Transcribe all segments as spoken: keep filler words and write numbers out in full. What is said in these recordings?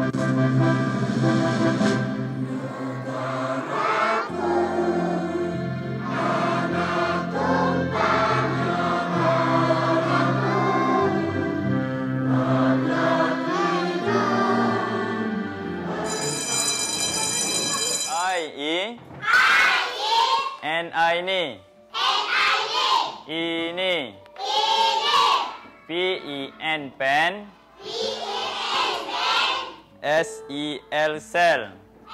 N I ni. Ini. P E N pen. S E L cell.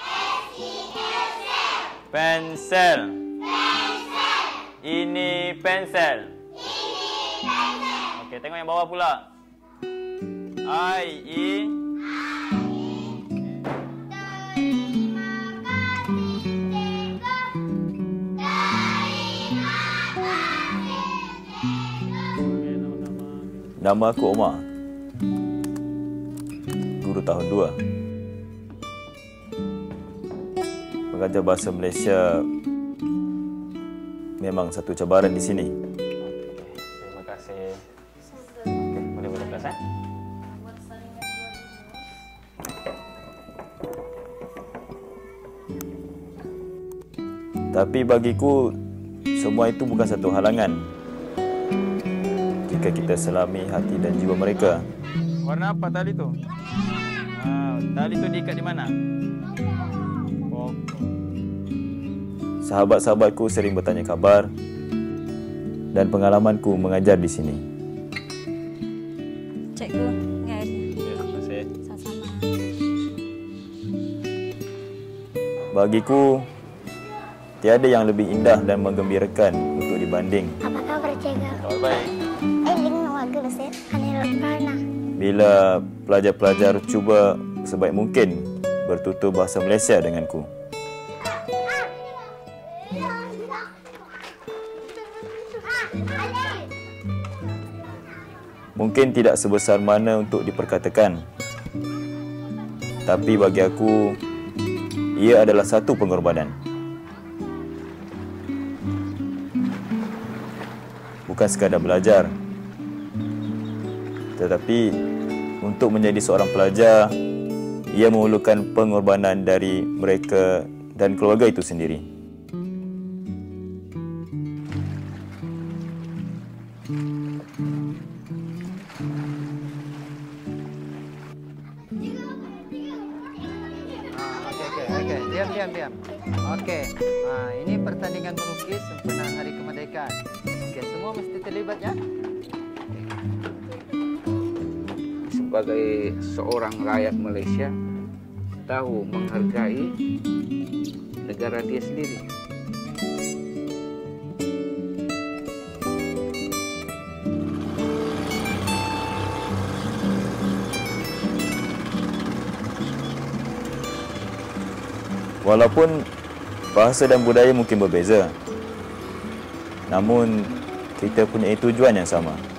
Pensel. Ini pensel. Okey, tengok yang bawah pula. I E. Nama aku Omar, guru tahun dua. Mengajar bahasa Malaysia memang satu cabaran di sini. Terima kasih. Okey, boleh boleh kelas eh? Tapi bagiku, semua itu bukan satu halangan jika kita selami hati dan jiwa mereka. Warna apa tali tu? Ah, tali tu diikat di mana? Oh. Sahabat-sahabatku sering bertanya kabar dan pengalamanku mengajar di sini. Cikgu, ngajarnya. Terima kasih. Sama-sama. Bagiku, tiada yang lebih indah dan menggembirakan untuk dibanding. Apa kabar, Cikgu? Kabar baik. Bila pelajar-pelajar cuba sebaik mungkin bertutur bahasa Malaysia denganku. Mungkin tidak sebesar mana untuk diperkatakan, tapi bagi aku, ia adalah satu pengorbanan. Bukan sekadar belajar, tetapi untuk menjadi seorang pelajar, ia memerlukan pengorbanan dari mereka dan keluarga itu sendiri. Okey, okey, okey. Diam, diam, diam. Okey. Ah, ini pertandingan melukis sempena Hari Kemerdekaan. Okey, semua mesti terlibat ya. Sebagai seorang rakyat Malaysia, tahu menghargai negara dia sendiri. Walaupun bahasa dan budaya mungkin berbeza, namun kita punya tujuan yang sama.